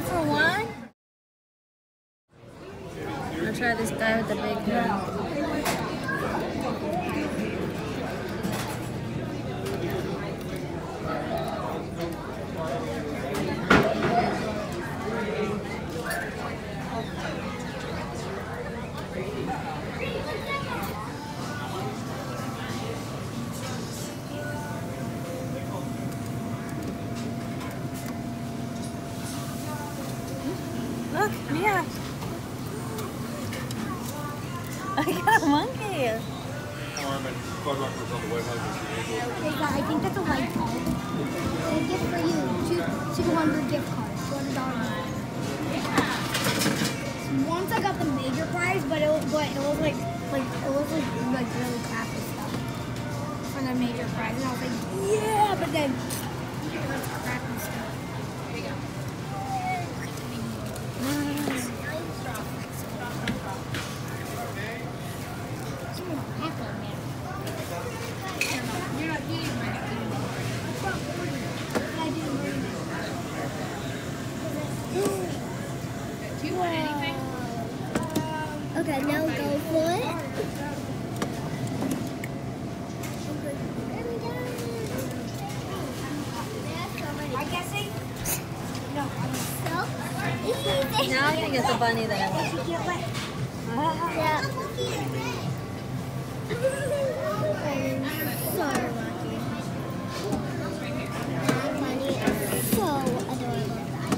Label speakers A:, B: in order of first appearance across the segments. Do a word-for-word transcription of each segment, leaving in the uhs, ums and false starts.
A: for one? I'll try this guy with the big one. Look, Mia. I got a monkey.
B: I
C: think that's a white card. A gift for you. Two, two hundred gift cards. two hundred dollars. Once I got the major prize, but it was, but it was like, like it was like, like really crappy stuff for the major prize, and I was like, yeah, but then it was crappy stuff. Here you go. Okay, now go for it. I'm guessing. No, I'm so easy.
A: Now I'm gonna get the bunny that I want.
C: Yeah. So lucky. My bunny is so adorable.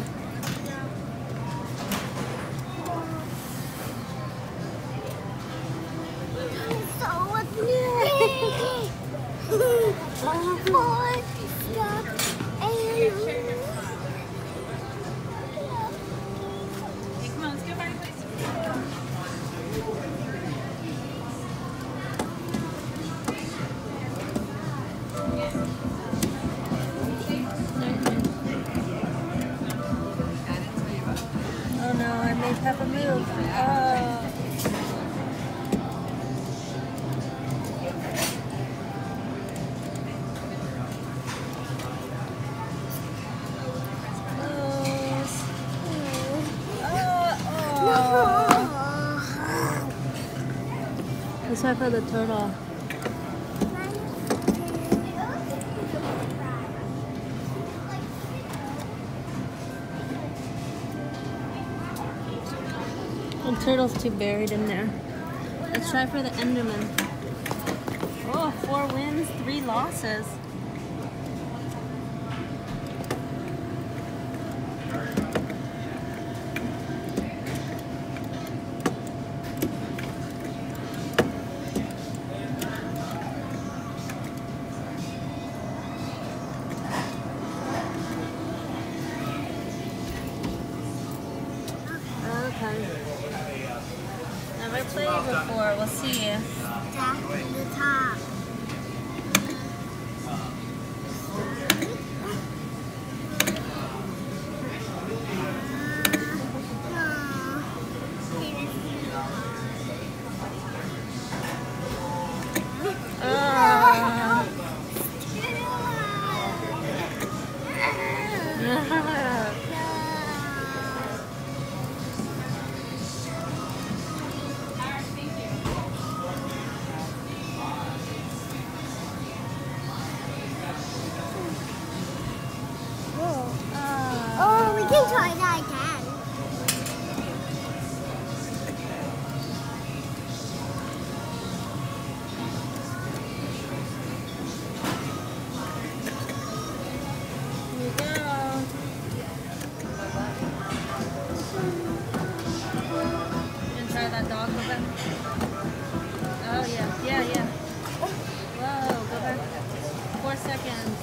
A: Oh no, I made Peppa move. Oh. Let's try for the turtle. The turtle's too buried in there. Let's try for the Enderman. Oh, four wins, three losses. Never played before. We'll see.
C: Tap the top. Oh, we can try that again.
A: Here you go. You can try that dog, go back. Oh yeah, yeah, yeah. Whoa, go back. Four seconds.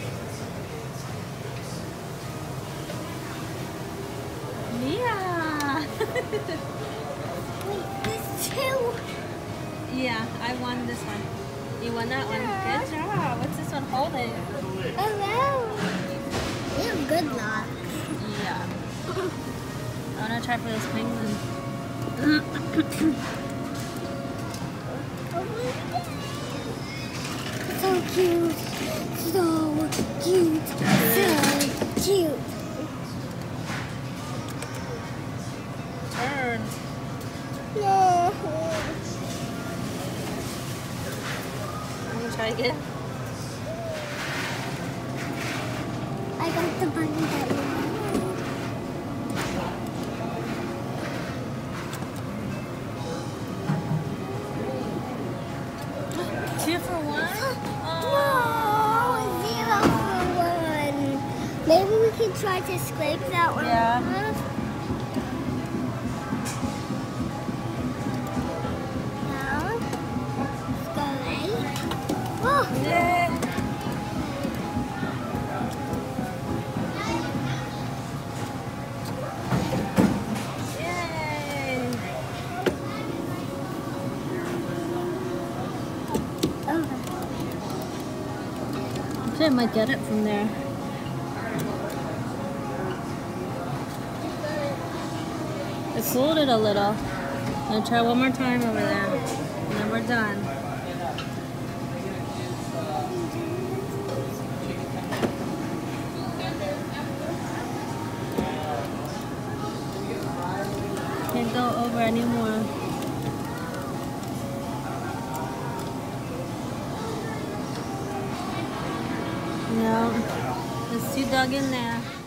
A: Yeah.
C: Wait, this two.
A: Yeah, I won this one. You won that one. Good job. What's this one holding?
C: Hello. You have good luck.
A: Yeah. I want to try for this penguin.
C: So cute. So cute. So cute.
A: it?
C: I got the bunny that you wanted.
A: Two for one?
C: No, zero for one. Maybe we can try to scrape that one.
A: Yeah.
C: Now, let's go right. Oh.
A: Yeah. Yay.
C: Okay.
A: I might get it from there. It floated a little. I'm gonna try one more time over there. And then we're done. Can't go over anymore. No, it's too dug in there.